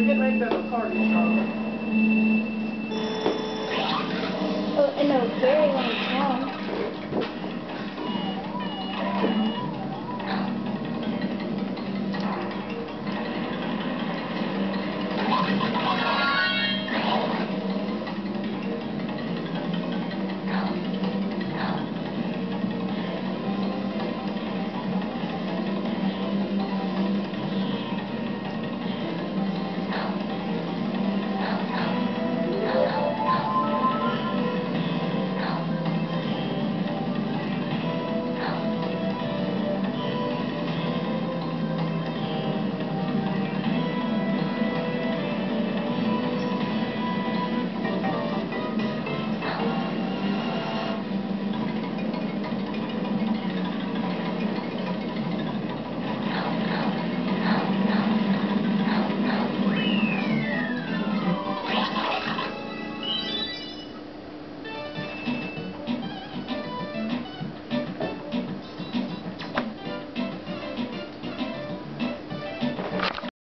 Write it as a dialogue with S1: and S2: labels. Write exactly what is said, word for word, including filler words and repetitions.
S1: We're getting ready to go to a party, so.
S2: Oh, in a very long